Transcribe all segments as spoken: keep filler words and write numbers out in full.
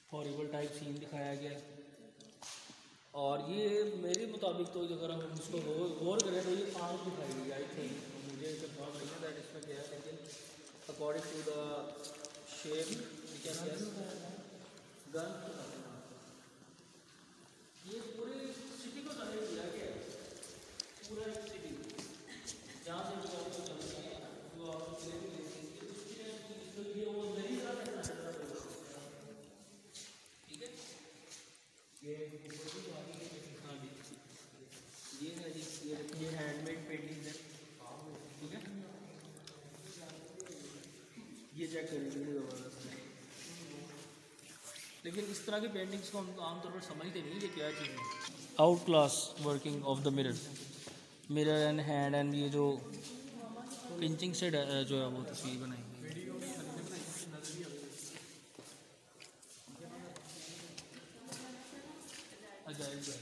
Horrible type scene दिखाया गया है। और ये मेरे मुताबिक तो अगर हम इसको गौर करें तो ये आग दिखाई गई आई थिंक, मुझे कंफर्म नहीं है दैट इसमें क्या है, लेकिन according to the shape gun ये पूरे सिटी को जाहिर किया गया है, पूरा एक सिटी जहाँ से जो आपको चलते हैं जो आपको चले भी लेते हैं तो ये वो नहीं था, ठीक है। ये ये है जी, ये ये हैंडमेड पेंटिंग है, ठीक है। ये चेक करेंगे ज़बरदस्त है, लेकिन इस तरह की पेंटिंग्स को हम आमतौर पर समझते नहीं कि क्या चीज़ है। Out class working of the mirror, mirror and hand and ये जो पिंचिंग से जो है वो तस्वीर बनाई गई। अजाइब है।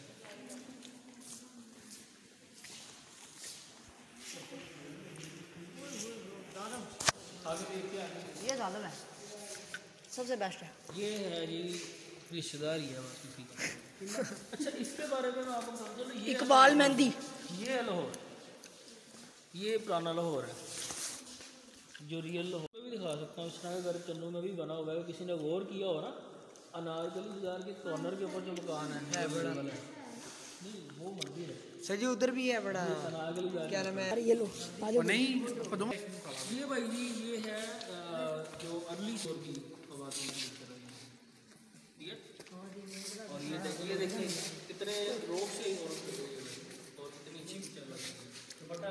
ये ज़्यादा है, सबसे बेस्ट है। ये है जी रिश्तेदार ही है बस किसी का। अच्छा इसके बारे में मैं आपको समझो ना, ये इकबाल मेहंदी, ये है लाहौर, ये पुराना लाहौर है जो रियल लाहौर में भी दिखा सकता हूँ। इस तरह का घर चन्नू में भी बना हुआ है, किसी ने गौर किया हो ना, अनारकली बाजार के कॉर्नर के ऊपर जो मकान है, है बड़ा वाला है। नहीं वो मंदिर है सर जी, उधर भी है बड़ा अनारकली बाजार। क्या नाम है ये लो नहीं ये भाई जी ये है जो अर्ली शोर की ख़वातीन की तरह, ठीक है। और ये देखिए देखिए कितने रोग से और कितनी अच्छी पिक्चर लगी है। दुपट्टा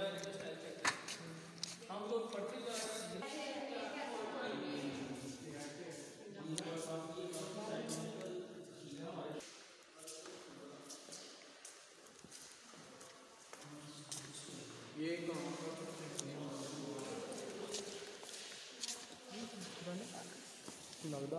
हम लोग पढ़ते जा रहे हैं। ये लगता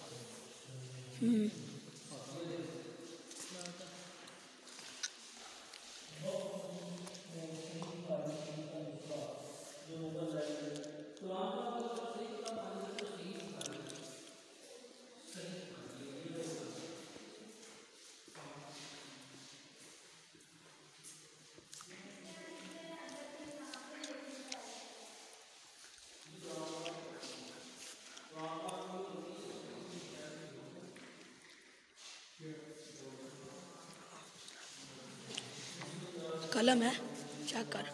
कलम है, चेक कर।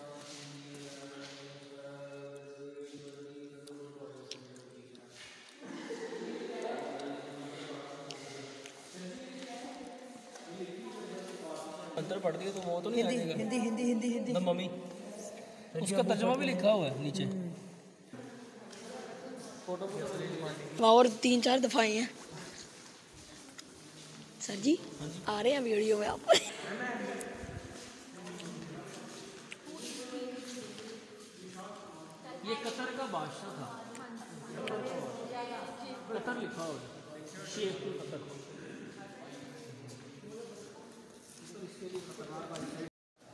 अंदर पढ़ती है तो वो तो नहीं हिंदी आएगा। हिंदी हिंदी हिंदी हिंदी द मम्मी, उसका तर्जुमा भी लिखा हुआ है नीचे। और तीन चार दफा आए हैं सर जी, आ रहे हैं वीडियो में आप। ये कतर का बादशाह था, कतर लिखा हुआ है, शेख कतर। इसके लिए खतरनाक बादशाह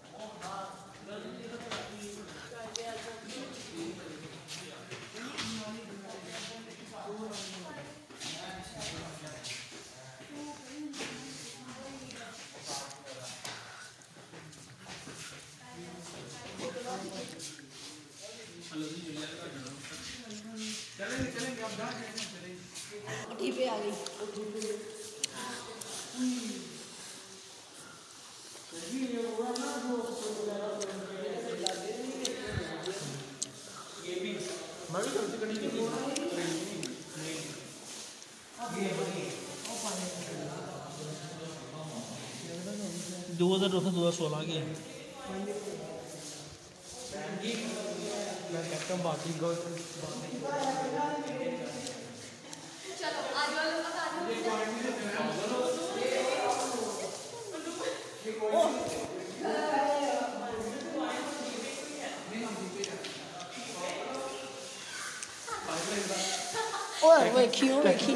चलेंगे चलेंगे आप जा टी पे आ गई। ये भी मैं भी कभी कभी नहीं दो हज़ार दो सौ दो हज़ार सोलह के मैं कहता हूँ बाकी ओए वेखी ओ वेखी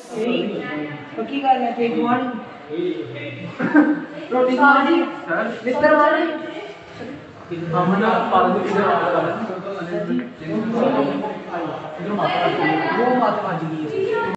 पक्की गल है टेक वन रोटी खा जी मित्र वाले अमन पालन की इधर बात कर रहे हैं वो बात बाजी